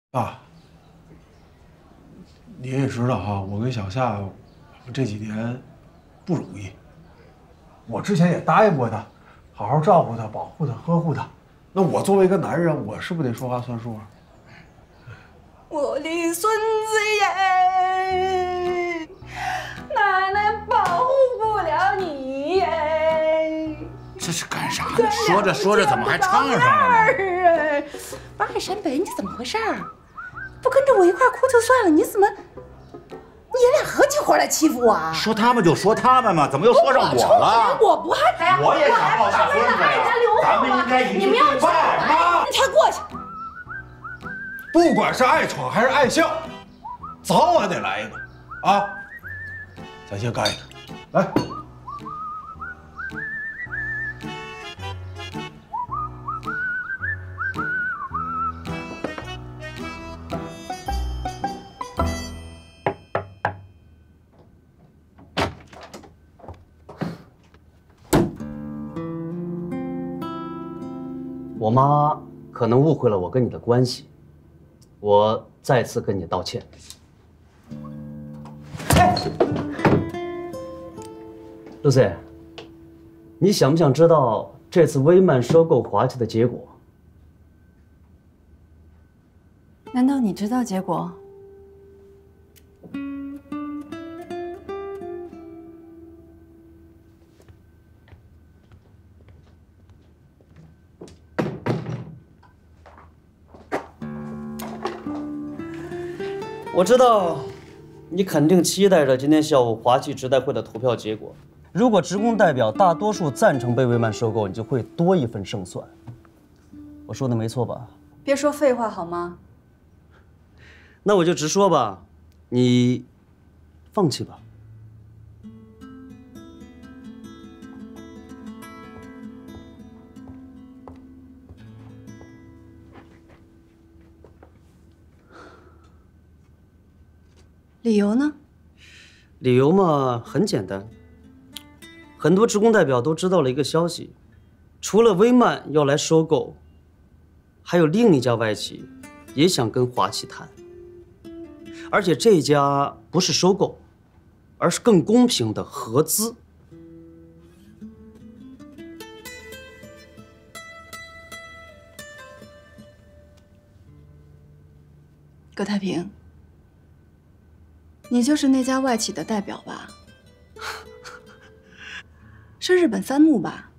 爸，你也知道哈，我跟小夏这几年不容易。我之前也答应过他，好好照顾他、保护他、呵护他。那我作为一个男人，我是不是得说话算数啊？ 我的孙子耶，奶奶保护不了你耶。 这是干啥呢？说着说着怎么还唱上了呢？ 八山北，你怎么回事儿？不跟着我一块哭就算了，你怎么爷俩合起伙来欺负我啊？ 说他们就说他们嘛，怎么又说上我了？ 我不害怕呀， 我也想抱大孙子呀。咱们应该一起对外。 妈，你才过去。 不管是爱闯还是爱笑，早晚得来一个啊！咱先干一个，来。 我妈可能误会了我跟你的关系，我再次跟你道歉。Lucy， 你想不想知道这次威曼收购华旗的结果？ 难道你知道结果？ 我知道，你肯定期待着今天下午华旗职代会的投票结果。如果职工代表大多数赞成被威曼收购，你就会多一份胜算。我说的没错吧？ 别说废话好吗？ 那我就直说吧，你放弃吧。 理由呢？ 理由嘛，很简单。很多职工代表都知道了一个消息，除了威曼要来收购，还有另一家外企也想跟华旗谈。而且这家不是收购，而是更公平的合资。 葛太平，你就是那家外企的代表吧？是日本三木吧？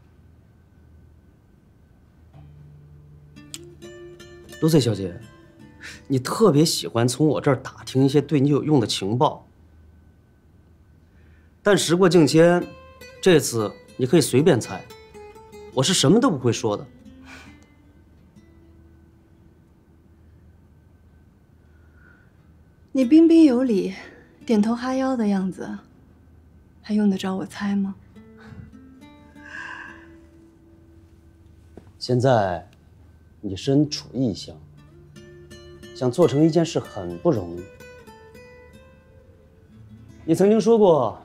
卢翠小姐，你特别喜欢从我这儿打听一些对你有用的情报，但时过境迁，这次你可以随便猜，我是什么都不会说的。 你彬彬有礼、点头哈腰的样子，还用得着我猜吗？ 现在你身处异乡，想做成一件事很不容易。你曾经说过，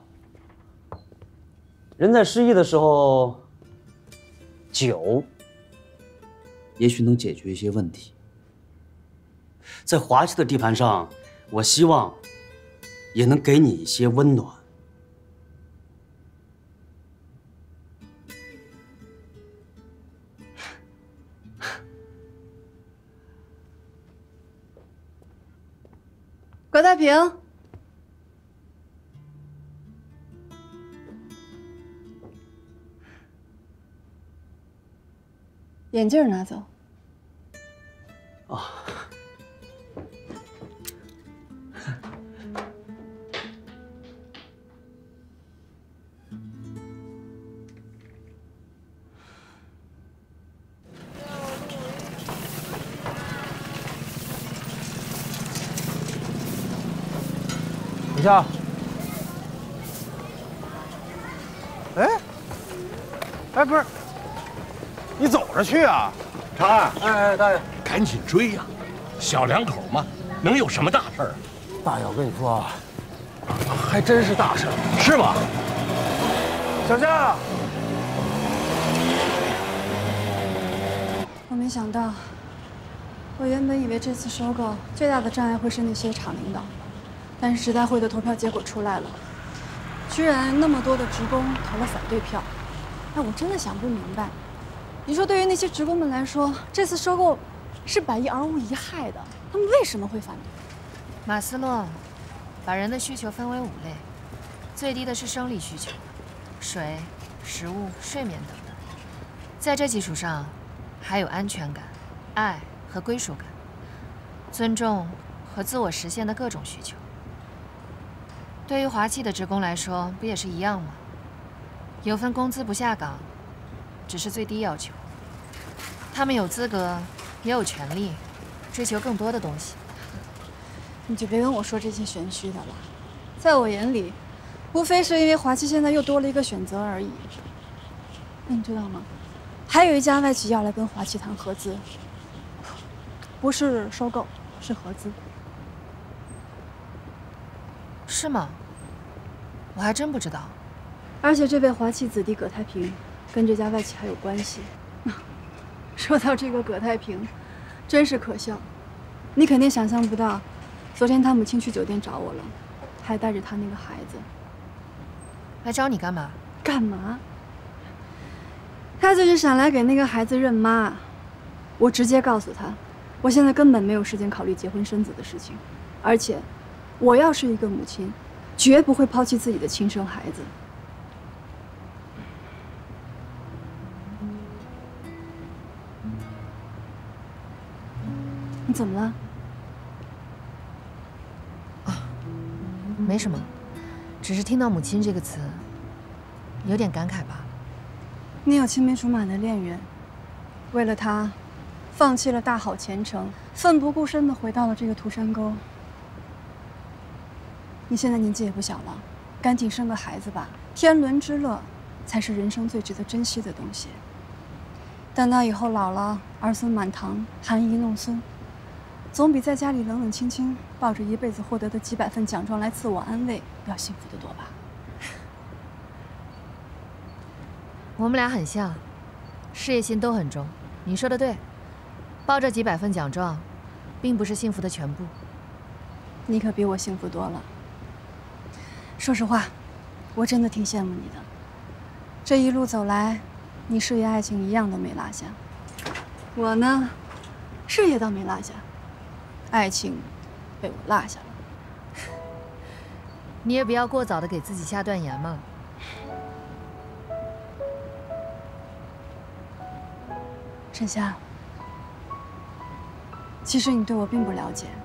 人在失意的时候，酒也许能解决一些问题。在华旗的地盘上，我希望也能给你一些温暖。 葛太平，眼镜拿走。 啊。 等一下，哎，不是，你走着去啊？ 长安， 哎，大爷， 赶紧追呀！小两口嘛，能有什么大事儿啊？ 大爷，我跟你说啊，还真是大事， 是吗？ 小夏， 我没想到我原本以为这次收购最大的障碍会是那些厂领导，但是时代会的投票结果出来了，居然那么多的职工投了反对票。哎，我真的想不明白，你说对于那些职工们来说，这次收购是百益而无一害的，他们为什么会反对？ 马斯洛把人的需求分为5类，最低的是生理需求，水、食物、睡眠等等，在这基础上，还有安全感、爱和归属感、尊重和自我实现的各种需求。对于华企的职工来说，不也是一样吗？有份工资不下岗，只是最低要求。他们有资格，也有权利，追求更多的东西。 你就别跟我说这些玄虚的了，在我眼里，无非是因为华企现在又多了一个选择而已。那你知道吗？还有一家外企要来跟华企谈合资，不是收购，是合资。 是吗？我还真不知道。 而且这位华企子弟葛太平，跟这家外企还有关系。说到这个葛太平，真是可笑。你肯定想象不到，昨天他母亲去酒店找我了，还带着他那个孩子。 来找你干嘛？ 干嘛？他就是想来给那个孩子认妈。我直接告诉他，我现在根本没有时间考虑结婚生子的事情，而且，我要是一个母亲，绝不会抛弃自己的亲生孩子。你怎么了？ 没什么，只是听到母亲这个词，有点感慨吧。 你有青梅竹马的恋人，为了他，放弃了大好前程，奋不顾身地回到了这个涂山沟。你现在年纪也不小了，赶紧生个孩子吧，天伦之乐才是人生最值得珍惜的东西。等到以后老了，儿孙满堂，含饴弄孙，总比在家里冷冷清清抱着一辈子获得的几百份奖状来自我安慰要幸福得多吧。 我们俩很像，事业心都很重。你说的对，抱着几百份奖状，并不是幸福的全部。 你可比我幸福多了。说实话，我真的挺羡慕你的。这一路走来，你事业爱情一样都没落下。我呢，事业倒没落下，爱情被我落下了。 你也不要过早的给自己下断言嘛。 沈夏，其实你对我并不了解。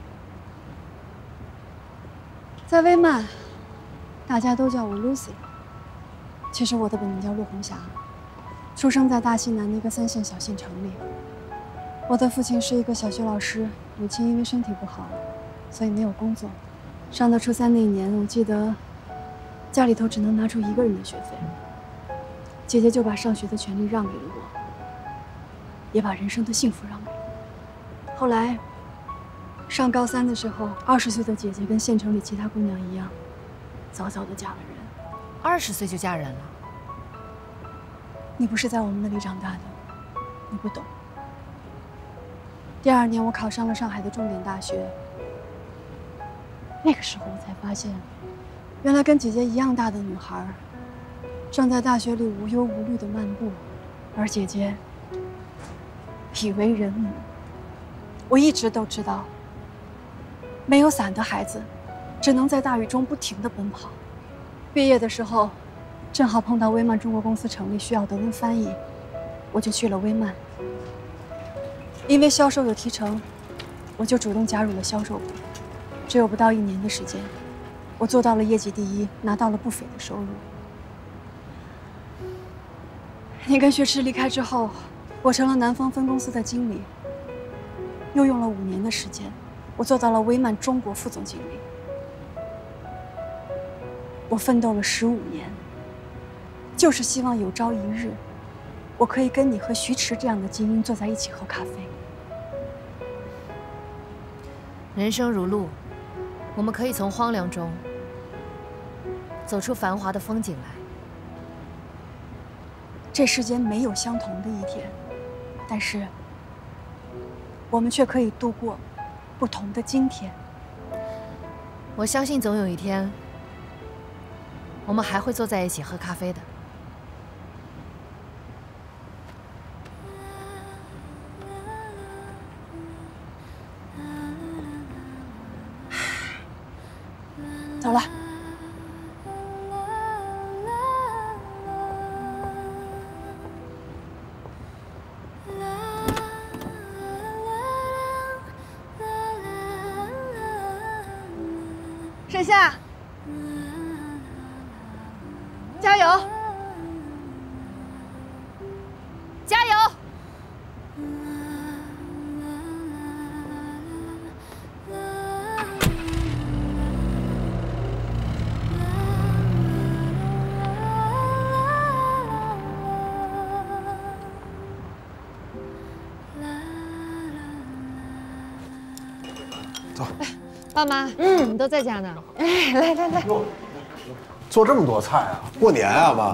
在威曼，大家都叫我 Lucy， 其实我的本名叫陆红霞，出生在大西南的一个3线小县城里。我的父亲是一个小学老师，母亲因为身体不好，所以没有工作。上到初3那一年，我记得家里头只能拿出1个人的学费，姐姐就把上学的权利让给了我。也把人生的幸福让给我。后来，上高3的时候，20岁的姐姐跟县城里其他姑娘一样，早早的嫁了人。 20岁就嫁人了？ 你不是在我们那里长大的，你不懂。第2年，我考上了上海的重点大学。那个时候，我才发现，原来跟姐姐一样大的女孩，正在大学里无忧无虑的漫步，而姐姐已为人母。我一直都知道，没有伞的孩子，只能在大雨中不停地奔跑。毕业的时候，正好碰到威曼中国公司成立，需要德文翻译，我就去了威曼。因为销售有提成，我就主动加入了销售部。只有不到1年的时间，我做到了业绩第1，拿到了不菲的收入。你跟学痴离开之后，我成了南方分公司的经理，又用了5年的时间，我做到了威曼中国副总经理。我奋斗了15年，就是希望有朝一日，我可以跟你和徐迟这样的精英坐在一起喝咖啡。 人生如路，我们可以从荒凉中走出繁华的风景来。 这世间没有相同的一天，但是我们却可以度过不同的今天。 我相信总有一天，我们还会坐在一起喝咖啡的。 走了。盛夏，加油！ 加油！ 走。 爸妈，你们都在家呢。 哎，来来来， 做这么多菜啊？过年啊，妈。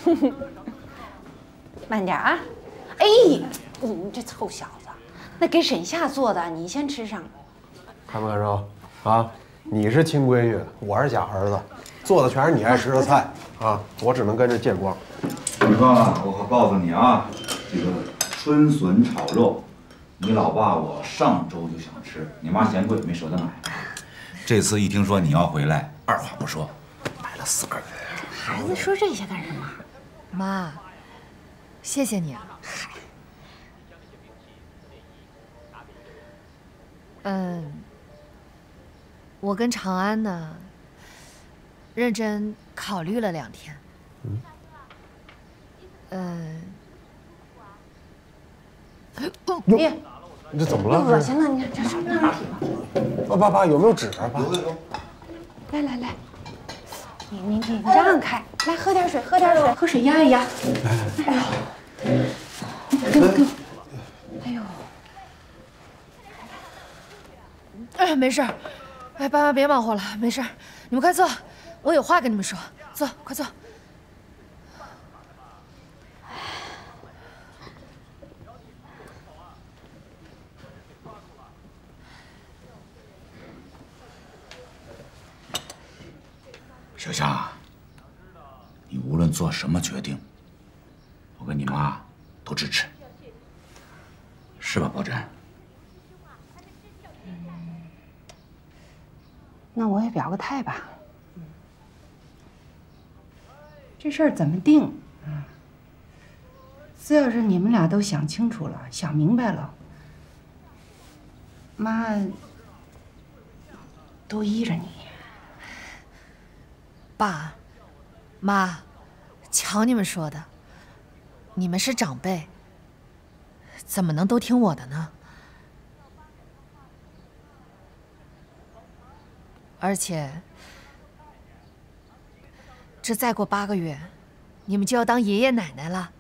慢点啊！哎，你这臭小子，那给沈夏做的，你先吃上。 看没看着啊？你是亲闺女，我是假儿子，做的全是你爱吃的菜啊，我只能跟着见光。 你说啊，我可告诉你啊，这个春笋炒肉，你老爸我上周就想吃，你妈嫌贵没舍得买。这次一听说你要回来，二话不说，买了4根。 孩子说这些干什么？ 妈，谢谢你啊。我跟长安呢，认真考虑了2天。 爹， 你这怎么了？ 恶心了，你这什么问题吧？ 爸，有没有纸啊？爸， 来来来，你让开，来喝点水，喝点水，喝水压一压。哎呦，给我，哎呦， 哎，没事儿，哎，爸妈别忙活了，没事儿，你们快坐，我有话跟你们说，坐，快坐。 小夏，你无论做什么决定，我跟你妈都支持，是吧，宝珍？ 那我也表个态吧。这事儿怎么定？只要是你们俩都想清楚了，想明白了，妈都依着你。 爸，妈，瞧你们说的，你们是长辈，怎么能都听我的呢？而且，这再过8个月，你们就要当爷爷奶奶了。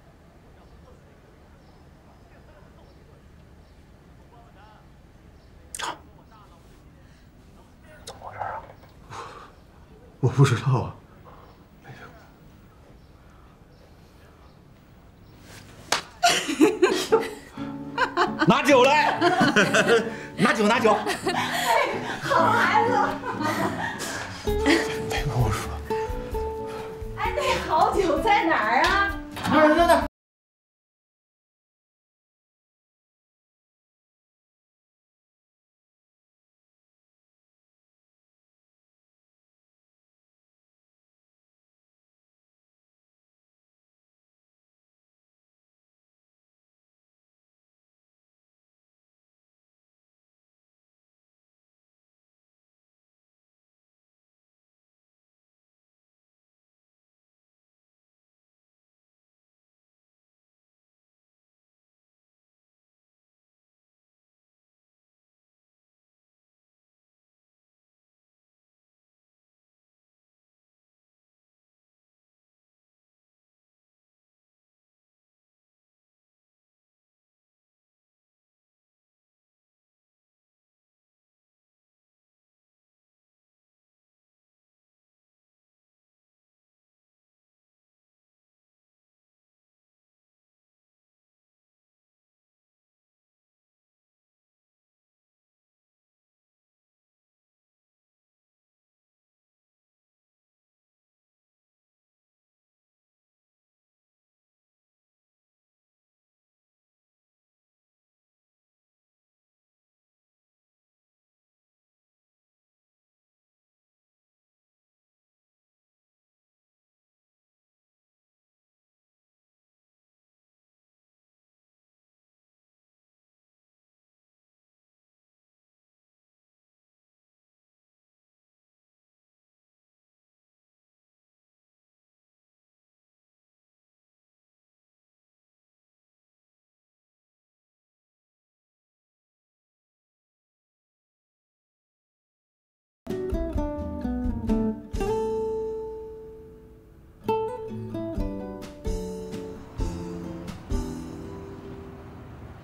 怎么回事啊？我不知道啊。 拿酒来，拿酒。 好孩子。 别跟我说。 哎，那好酒在哪儿啊？ 那。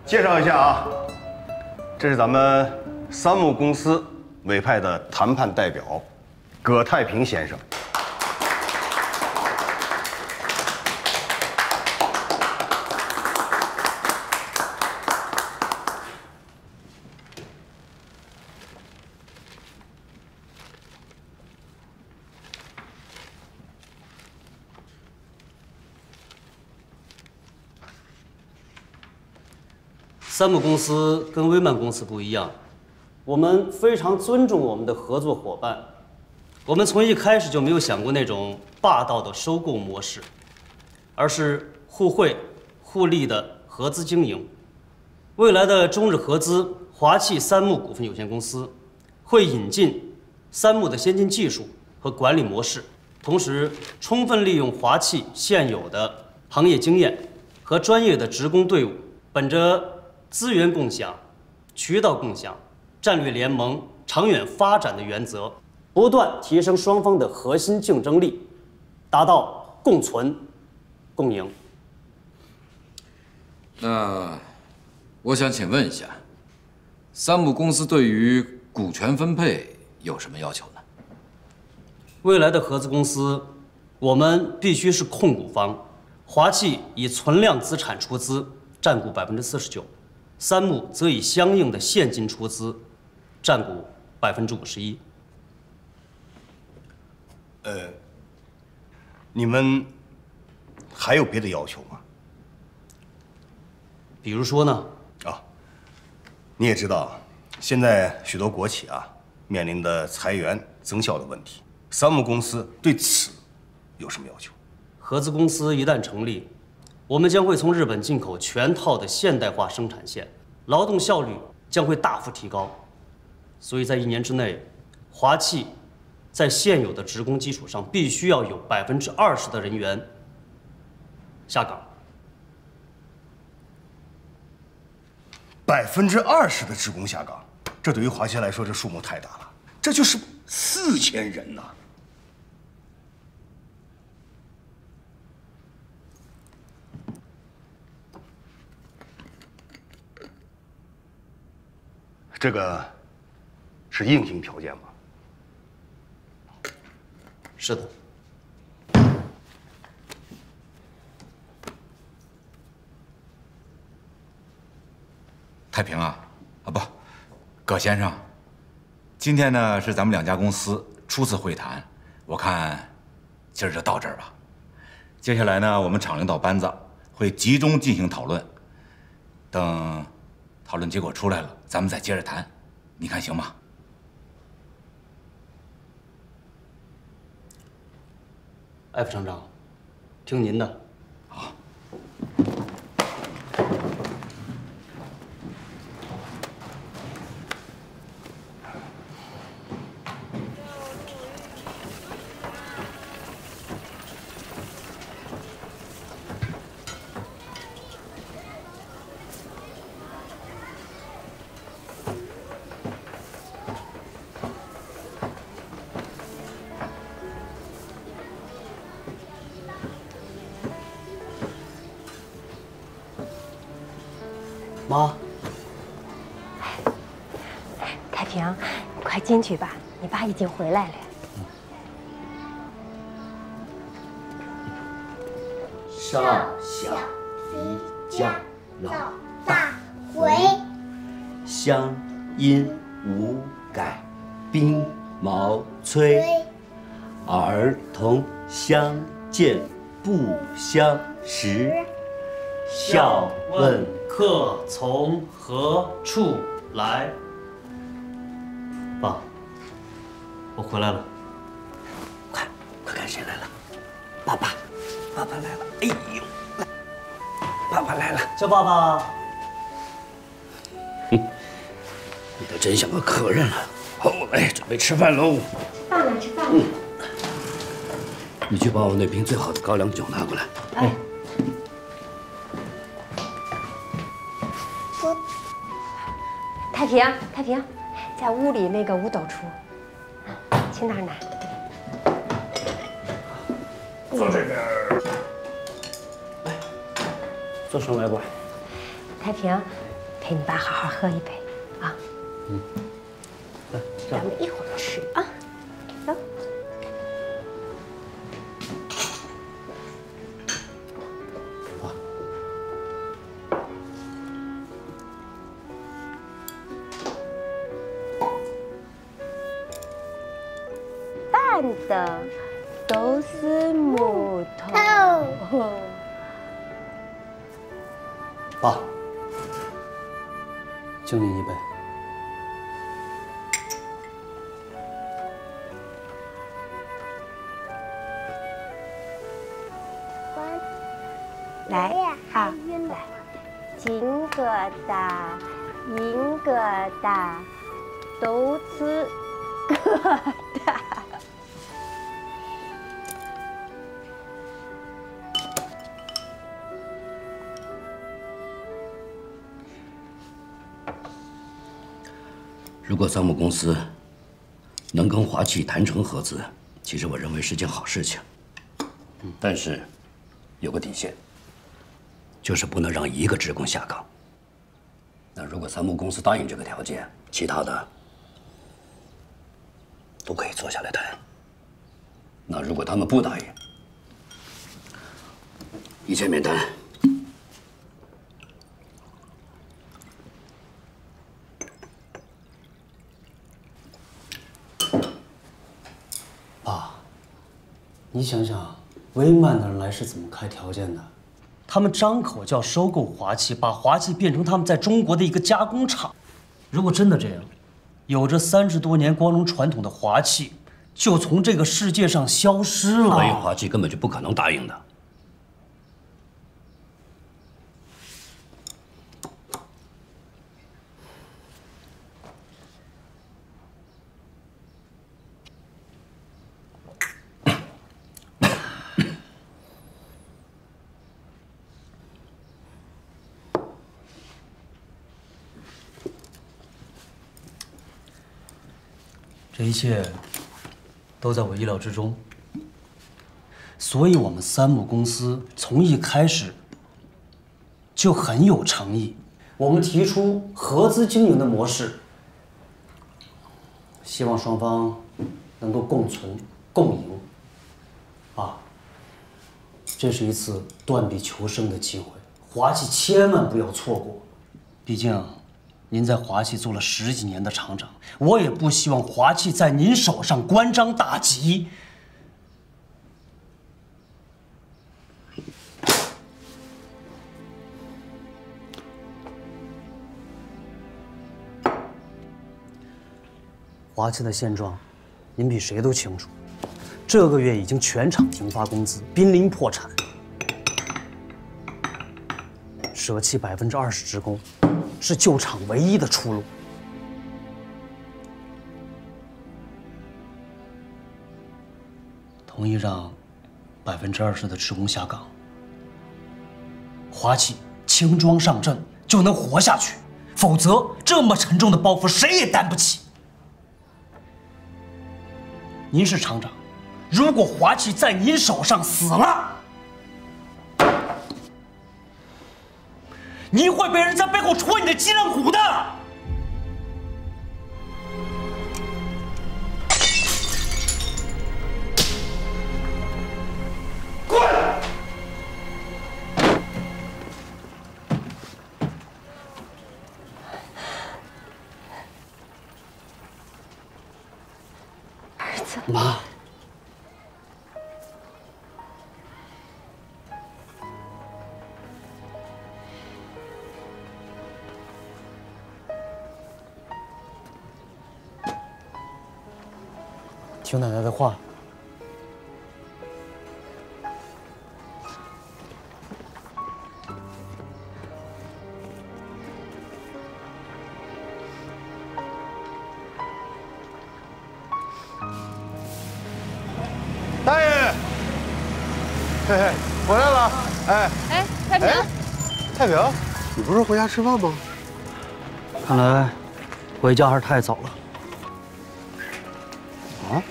介绍一下啊，这是咱们三木公司委派的谈判代表，葛太平先生。 三木公司跟威曼公司不一样，我们非常尊重我们的合作伙伴。我们从一开始就没有想过那种霸道的收购模式，而是互惠互利的合资经营。未来的中日合资华气三木股份有限公司会引进三木的先进技术和管理模式，同时充分利用华气现有的行业经验和专业的职工队伍，本着资源共享、渠道共享、战略联盟、长远发展的原则，不断提升双方的核心竞争力，达到共存、共赢。 那我想请问一下，三木公司对于股权分配有什么要求呢？ 未来的合资公司，我们必须是控股方，华气以存量资产出资，占股49%。三木则以相应的现金出资，占股51%。 你们还有别的要求吗？ 比如说呢？ 你也知道，现在许多国企面临的裁员增效的问题，三木公司对此有什么要求？ 合资公司一旦成立，我们将会从日本进口全套的现代化生产线，劳动效率将会大幅提高。所以在1年之内，华气在现有的职工基础上，必须要有20%的人员下岗。 20%的职工下岗，这对于华气来说，这数目太大了，这就是4000人呐。这个是硬性条件吗？ 是的。 太平不，葛先生，今天呢是咱们2家公司初次会谈，我看今儿就到这儿吧。接下来呢，我们厂领导班子会集中进行讨论，等讨论结果出来了，咱们再接着谈，你看行吗？ 艾副厂长，听您的。 好。 妈， 太平，你快进去吧，你爸已经回来了。 少小离家老大回，乡音无改鬓毛衰。儿童相见不相识，笑问客从何处来？爸，我回来了。 快看谁来了！爸爸来了！哎呦，爸爸来了！ 叫爸爸。 你可真像个客人了。好，来，准备吃饭喽。 爸来吃饭。 你去把我那瓶最好的高粱酒拿过来。 哎。太平，在屋里那个五斗橱，去那儿拿。 坐这边。来，坐上来吧。 太平， 陪你爸好好喝一杯啊。 嗯，来， 咱们一会儿吃啊。走。拌的都是木头。 爸，敬您一杯。 来，好，来，金疙瘩、银疙瘩都是疙瘩。 如果三木公司能跟华企谈成合资，其实我认为是件好事情。但是有个底线，就是不能让一个职工下岗。那如果三木公司答应这个条件，其他的都可以坐下来谈。那如果他们不答应，一切免谈。 爸，你想想，威曼的人来是怎么开条件的？他们张口就要收购华企，把华企变成他们在中国的一个加工厂。如果真的这样，有着30多年光荣传统的华企就从这个世界上消失了。 所以华企根本就不可能答应的。 这一切都在我意料之中，所以我们三木公司从一开始就很有诚意。我们提出合资经营的模式，希望双方能够共存共赢。爸，这是一次断臂求生的机会，华企千万不要错过。毕竟，您在华企做了10几年的厂长，我也不希望华企在您手上关张大吉。华企的现状，您比谁都清楚。这个月已经全厂停发工资，濒临破产，舍弃20%职工，是救厂唯一的出路。同意让20%的职工下岗，华企轻装上阵就能活下去，否则这么沉重的包袱谁也担不起。您是厂长，如果华企在您手上死了，您会被人在背后戳你的脊梁骨的。滚！ 儿子， 妈。听奶奶的话。 大爷，嘿嘿，回来了。哎， 哎，太平， 太平，你不是回家吃饭吗？ 看来回家还是太早了。啊？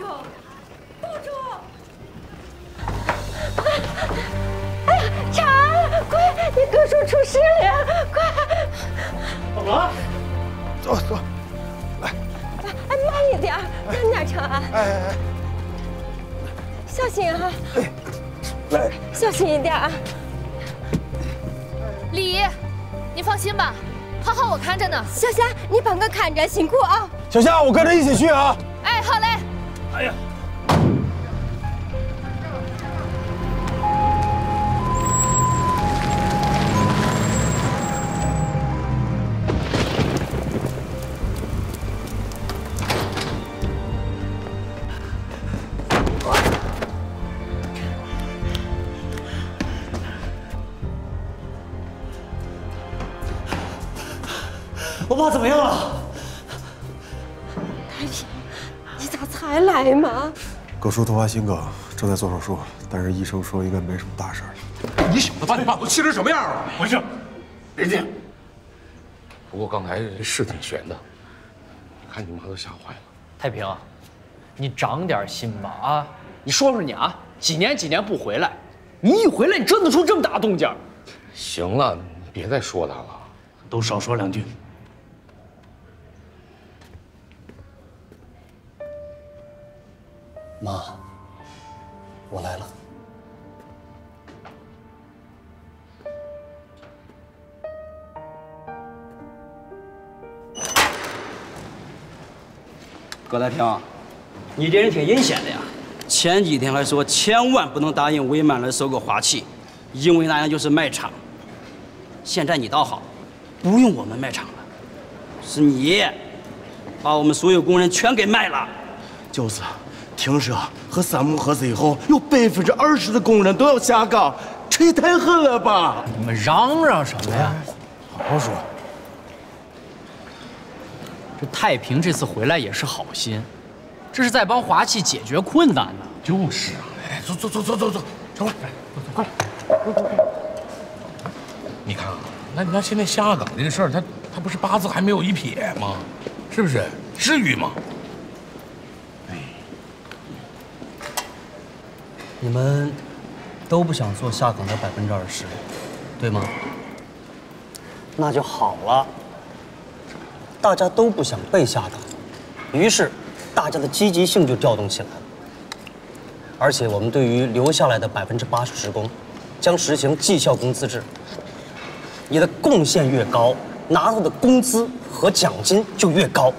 住！抱住！哎呀，长安，快！你哥叔出事了，快！ 怎么了？坐坐，来。 哎，慢一点，慢点，长安。 哎， 小心啊！ 来， 小心一点啊！ 李姨，你放心吧，浩浩我看着呢。 小夏，你帮我看着，辛苦啊！ 小夏，我跟着一起去啊！ 哎，好嘞。 哎呀！ 我爸怎么样了？ 太平，你咋才来嘛？ 哥叔突发心梗，正在做手术，但是医生说应该没什么大事儿。 你小子把你爸都气成什么样了？ 回去，别进。 不过刚才是挺悬的，看你妈都吓坏了。 太平，你长点心吧啊！你说说你啊，几年不回来，你一回来你折腾出这么大动静。 行了，别再说他了， 都少说两句。妈，我来了。 葛大平，你这人挺阴险的呀！前几天还说千万不能答应伪满来收购华企，因为那样就是卖场。现在你倒好，不用我们卖场了，是你把我们所有工人全给卖了。 就是，听说和三木合资以后，有20%的工人都要下岗，这也太狠了吧！ 你们嚷嚷什么呀？ 好好说。 这太平这次回来也是好心，这是在帮华企解决困难呢。 就是啊，哎，走，走吧，快！你看啊，那现在下岗这个事儿，他不是八字还没有一撇吗？是不是？至于吗？ 你们都不想做下岗的20%，对吗？那就好了。大家都不想被下岗，于是大家的积极性就调动起来了。而且我们对于留下来的80%职工，将实行绩效工资制。你的贡献越高，拿到的工资和奖金就越高。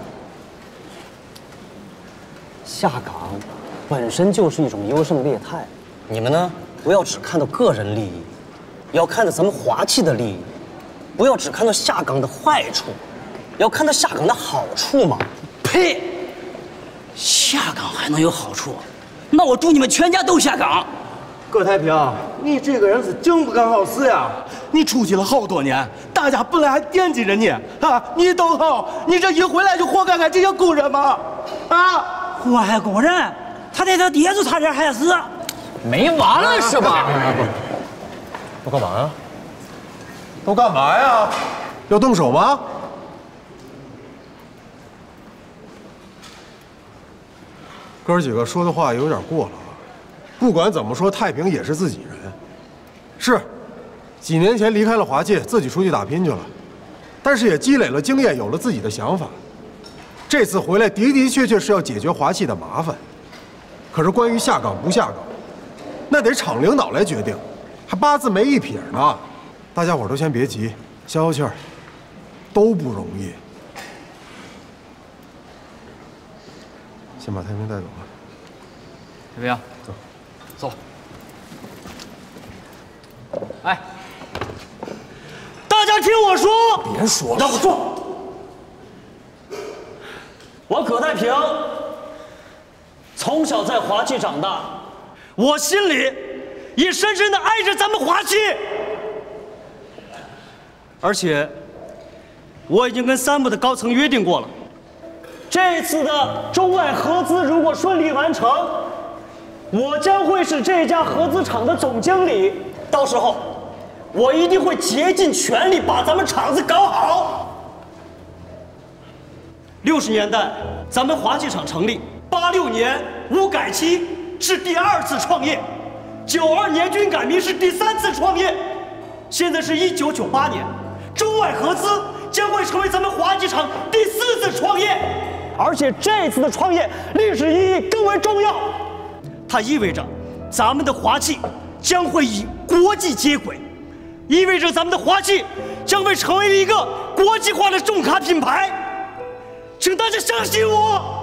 下岗本身就是一种优胜劣汰，你们呢不要只看到个人利益，要看到咱们华企的利益，不要只看到下岗的坏处。要看到下岗的好处吗？ 呸！下岗还能有好处？那我祝你们全家都下岗。 葛太平，你这个人是真不干好事呀！你出去了好多年，大家本来还惦记着你啊，你都好，你这一回来就活该这些工人吗？啊！ 祸害工人，他在他爹就差点害死。 没完了是吧？ 都干嘛呀？都干嘛呀？要动手吗？哥儿几个说的话有点过了啊！不管怎么说，太平也是自己人。是，几年前离开了华企，自己出去打拼去了，但是也积累了经验，有了自己的想法。这次回来的的确确是要解决华企的麻烦。可是关于下岗不下岗，那得厂领导来决定，还八字没一撇呢。大家伙都先别急，消消气儿，都不容易。先把太平带走吧。 太平，走。哎， 大家听我说， 别说了， 让我说。我葛太平从小在华企长大，我心里也深深的爱着咱们华企，而且我已经跟三木的高层约定过了。这次的中外合资如果顺利完成，我将会是这家合资厂的总经理。到时候，我一定会竭尽全力把咱们厂子搞好。60年代，咱们华企厂成立，8 86年吴改期是第2次创业，92年军改民是第3次创业，现在是1998年，中外合资将会成为咱们滑稽厂第4次创业，而且这次的创业历史意义更为重要，它意味着咱们的滑稽将会与国际接轨，意味着咱们的滑稽将会成为一个国际化的重卡品牌，请大家相信我。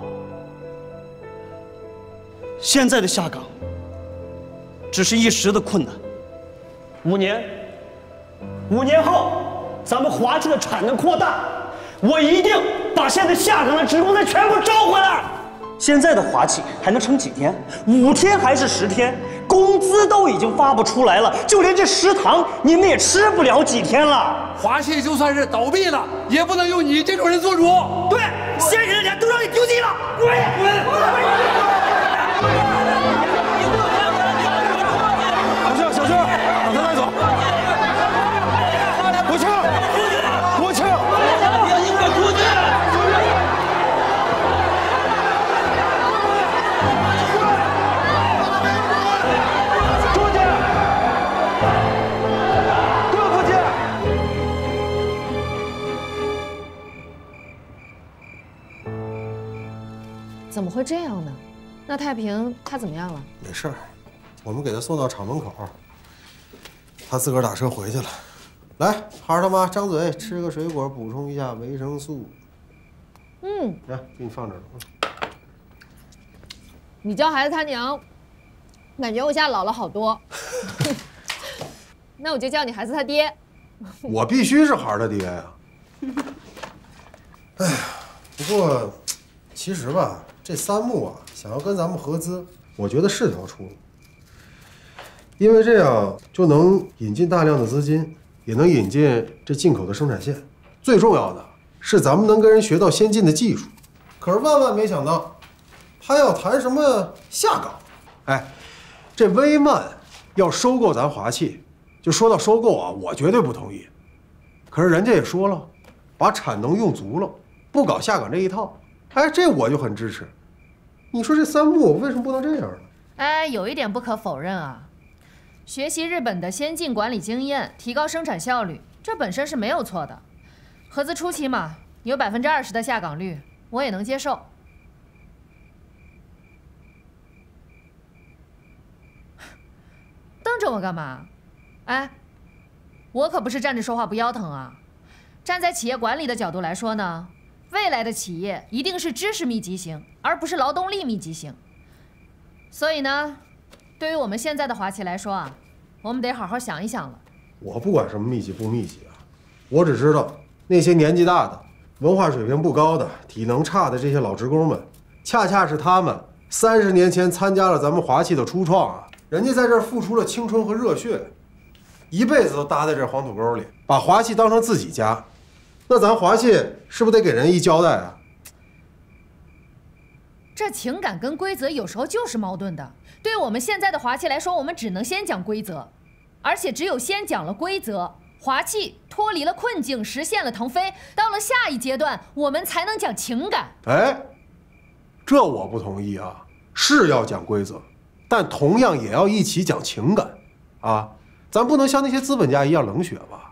现在的下岗只是一时的困难，5年后，咱们滑稽的产能扩大，我一定把现在下岗的职工再全部招回来。现在的滑稽还能撑几天？5天还是10天？工资都已经发不出来了，就连这食堂你们也吃不了几天了。 华西就算是倒闭了，也不能由你这种人做主。 对，先人的脸都让你丢尽了，滚！ 小静，把他带走。国庆， 你给我出去！ 怎么会这样呢？那太平他怎么样了？ 没事儿，我们给他送到厂门口，他自个儿打车回去了。来，孩儿他妈张嘴吃个水果，补充一下维生素。来，给你放这儿了。 你叫孩子他娘，感觉我现在老了好多。那我就叫你孩子他爹。 我必须是孩儿他爹呀。哎呀，不过其实吧，这3木啊，想要跟咱们合资，我觉得是条出路，因为这样就能引进大量的资金，也能引进这进口的生产线。最重要的是，咱们能跟人学到先进的技术。可是万万没想到，他要谈什么下岗？哎，这威曼要收购咱华气，就说到收购啊，我绝对不同意。可是人家也说了，把产能用足了，不搞下岗这一套。哎，这我就很支持。你说这3木为什么不能这样呢？ 哎，有一点不可否认啊，学习日本的先进管理经验，提高生产效率，这本身是没有错的。合资初期嘛，有20%的下岗率，我也能接受。瞪着我干嘛？哎，我可不是站着说话不腰疼啊。站在企业管理的角度来说呢，未来的企业一定是知识密集型，而不是劳动力密集型。所以呢，对于我们现在的华企来说啊，我们得好好想一想了。 我不管什么密集不密集啊，我只知道那些年纪大的、文化水平不高的、体能差的这些老职工们，恰恰是他们30年前参加了咱们华企的初创啊，人家在这儿付出了青春和热血，一辈子都搭在这黄土沟里，把华企当成自己家。那咱华企是不是得给人一交代啊？ 这情感跟规则有时候就是矛盾的。对于我们现在的华企来说，我们只能先讲规则，而且只有先讲了规则，华企脱离了困境，实现了腾飞，到了下一阶段，我们才能讲情感。 哎，这我不同意啊！是要讲规则，但同样也要一起讲情感，啊，咱不能像那些资本家一样冷血吧？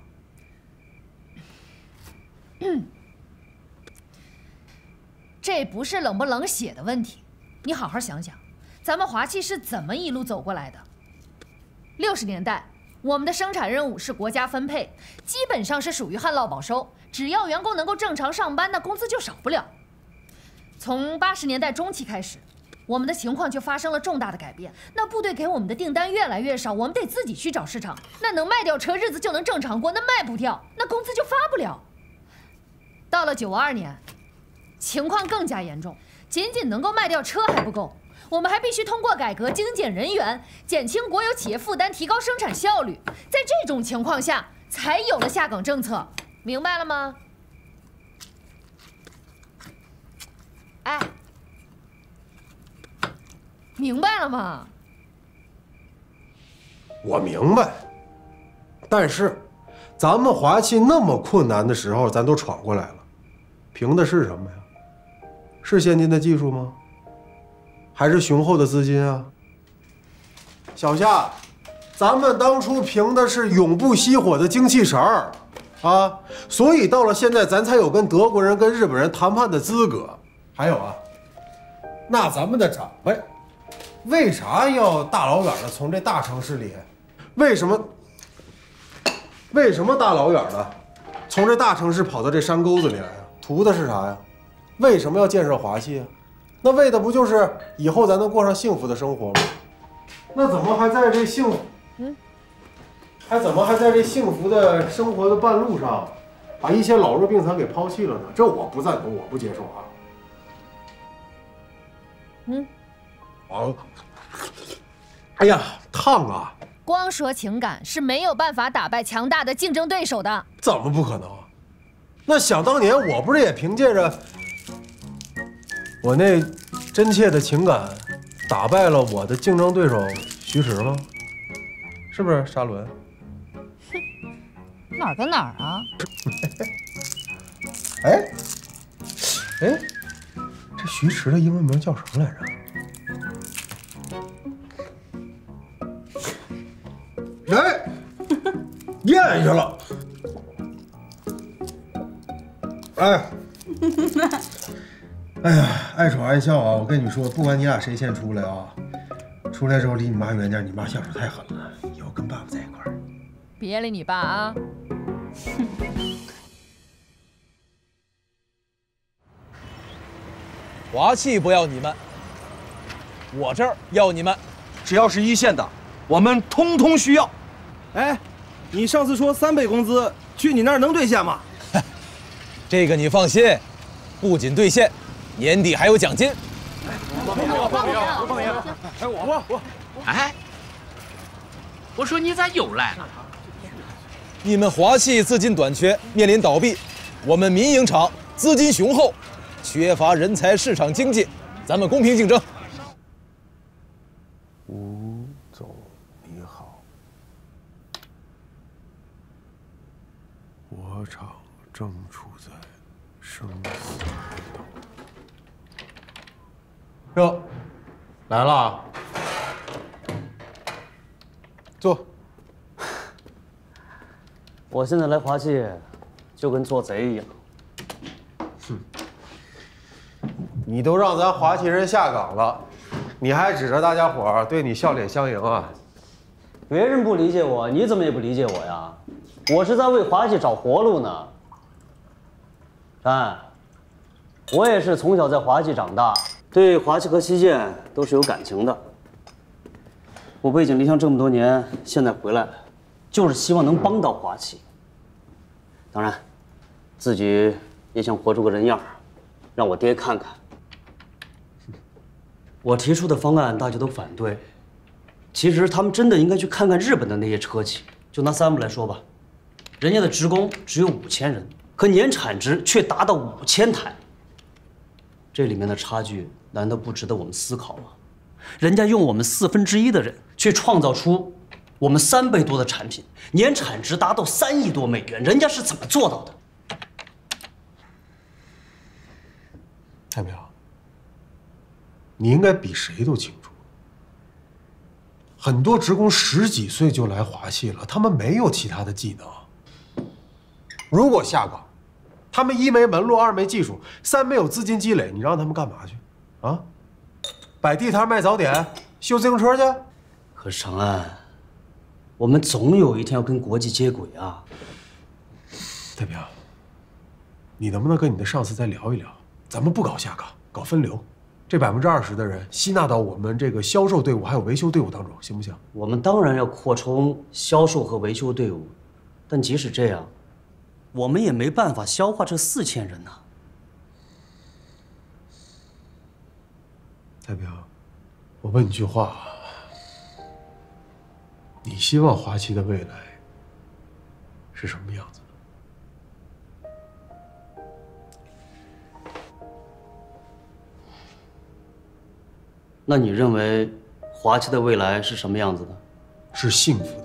这不是冷不冷血的问题，你好好想想，咱们华企是怎么一路走过来的？60年代，我们的生产任务是国家分配，基本上是属于旱涝保收，只要员工能够正常上班，那工资就少不了。从80年代中期开始，我们的情况就发生了重大的改变。那部队给我们的订单越来越少，我们得自己去找市场。那能卖掉车，日子就能正常过；那卖不掉，那工资就发不了。到了92年，情况更加严重，仅仅能够卖掉车还不够，我们还必须通过改革精简人员，减轻国有企业负担，提高生产效率。在这种情况下，才有了下岗政策，明白了吗？哎，明白了吗？ 我明白，但是咱们华企那么困难的时候，咱都闯过来了，凭的是什么呀？是先进的技术吗？ 还是雄厚的资金啊？小夏，咱们当初凭的是永不熄火的精气神儿，啊，所以到了现在，咱才有跟德国人、跟日本人谈判的资格。还有啊，那咱们的长辈，为啥要大老远的从这大城市里？为什么大老远的从这大城市跑到这山沟子里来啊？图的是啥呀？为什么要建设华气啊？那为的不就是以后咱能过上幸福的生活吗？那怎么还在这幸福的生活的半路上，把一些老弱病残给抛弃了呢？这我不赞同，我不接受啊！哎呀，烫啊！ 光说情感是没有办法打败强大的竞争对手的。 怎么不可能？那想当年，我不是也凭借着我那真切的情感，打败了我的竞争对手徐迟吗？是不是沙伦？ 哪儿跟哪儿啊？ 哎，这徐迟的英文名叫什么来着？哎，咽下了。哎呀，爱吵爱笑啊！我跟你说，不管你俩谁先出来啊，出来之后离你妈远点，你妈下手太狠了，以后跟爸爸在一块儿。 别理你爸啊！ 华气不要你们，我这儿要你们， 只要是一线的，我们通通需要。哎，你上次说3倍工资，去你那儿能兑现吗？ 这个你放心，不仅兑现，年底还有奖金。 报名！哎，我，哎，我说你咋又来了？ 你们华气资金短缺，面临倒闭，我们民营厂资金雄厚，缺乏人才，市场经济，咱们公平竞争。 吴总你好，我厂正处在生死关头。哟，来了，坐。 我现在来华气，就跟做贼一样。 哼，你都让咱华气人下岗了，你还指着大家伙儿对你笑脸相迎啊？ 别人不理解我，你怎么也不理解我呀？我是在为华气找活路呢。哎，我也是从小在华气长大，对华气和西建都是有感情的。我背井离乡这么多年，现在回来，就是希望能帮到华气。当然，自己也想活出个人样，让我爹看看。我提出的方案大家都反对，其实他们真的应该去看看日本的那些车企。就拿3部来说吧，人家的职工只有5000人，可年产值却达到5000台。这里面的差距难道不值得我们思考吗？人家用我们1/4的人，却创造出我们3倍多的产品，年产值达到3亿多美元，人家是怎么做到的？ 太平，你应该比谁都清楚，很多职工10几岁就来华气了，他们没有其他的技能。如果下岗，他们1没门路，2没技术，3没有资金积累，你让他们干嘛去？啊？摆地摊卖早点，修自行车去？ 可是长安，我们总有一天要跟国际接轨啊！ 太平，你能不能跟你的上司再聊一聊？咱们不搞下岗，搞分流，这20%的人吸纳到我们这个销售队伍还有维修队伍当中，行不行？ 我们当然要扩充销售和维修队伍，但即使这样，我们也没办法消化这4000人呐。 太平，我问你句话，你希望华气的未来是什么样子的？ 那你认为华气的未来是什么样子的？ 是幸福的。